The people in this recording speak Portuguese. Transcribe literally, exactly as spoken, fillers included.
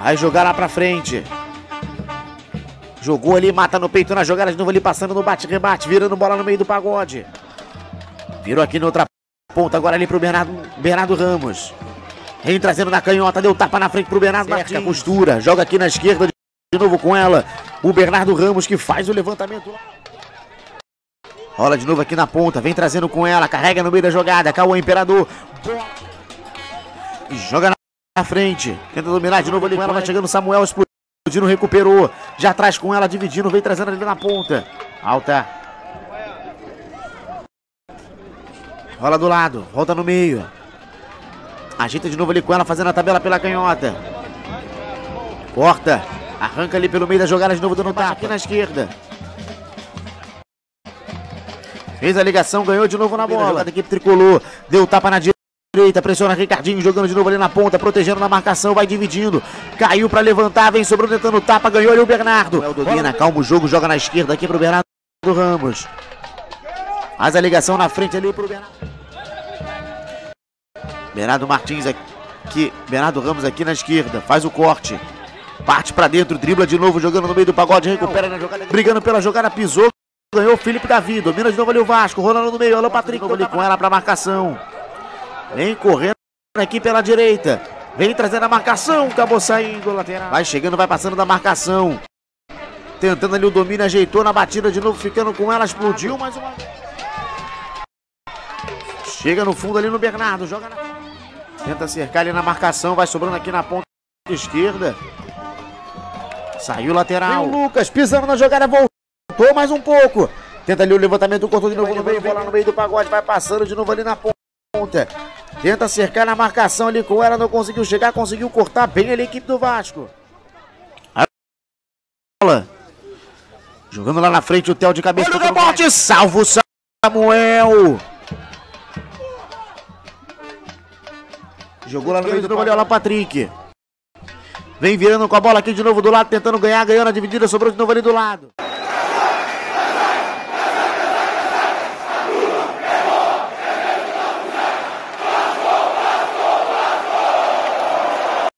Vai jogar lá pra frente. Jogou ali, mata no peito na jogada de novo ali, passando no bate-rebate, virando bola no meio do pagode. Virou aqui na outra ponta, agora ali pro Bernardo, Bernardo Ramos. Vem trazendo na canhota, deu tapa na frente pro Bernardo Martins. A costura, joga aqui na esquerda de novo com ela. O Bernardo Ramos que faz o levantamento. Rola de novo aqui na ponta, vem trazendo com ela, carrega no meio da jogada, Cauã Imperador. Joga na frente, tenta dominar de novo ali com ela, vai chegando Samuel, explodindo, recuperou. Já traz com ela, dividindo, vem trazendo ali na ponta. Alta. Rola do lado, volta no meio. Agita de novo ali com ela, fazendo a tabela pela canhota. Corta, arranca ali pelo meio da jogada de novo, dando tapa aqui na esquerda. Fez a ligação, ganhou de novo na bola. A equipe tricolor, deu tapa na direita, pressiona Ricardinho, jogando de novo ali na ponta, protegendo na marcação, vai dividindo. Caiu pra levantar, vem sobrando, tentando tapa, ganhou ali o Bernardo. Domina, calma o jogo, joga na esquerda aqui pro Bernardo Ramos. Faz a ligação na frente ali pro Bernardo. Bernardo Martins aqui, Bernardo Ramos aqui na esquerda, faz o corte. Parte pra dentro, dribla de novo, jogando no meio do pagode, recupera na jogada. Brigando pela jogada, pisou. Ganhou o Felipe Davi, domina de novo ali o Vasco, rolando no meio, alô Patrick, de novo ali com ela pra marcação. Vem correndo aqui pela direita, vem trazendo a marcação, acabou saindo, lateral. Vai chegando, vai passando da marcação. Tentando ali o domínio, ajeitou na batida de novo, ficando com ela, explodiu mais uma. Chega no fundo ali no Bernardo, joga na... Tenta cercar ali na marcação, vai sobrando aqui na ponta esquerda. Saiu lateral. Vem o Lucas, pisando na jogada, voltou. Voltou mais um pouco. Tenta ali o levantamento, cortou de novo no meio, bola no meio do pagode, vai passando de novo ali na ponta. Tenta cercar na marcação ali com ela, não conseguiu chegar, conseguiu cortar bem ali a equipe do Vasco. A bola. Jogando lá na frente o Theo de cabeça. Olha o rebote, salva o Samuel. Jogou lá no meio do novo ali, olha lá o Patrick. Vem virando com a bola aqui de novo do lado, tentando ganhar, ganhou na dividida, sobrou de novo ali do lado.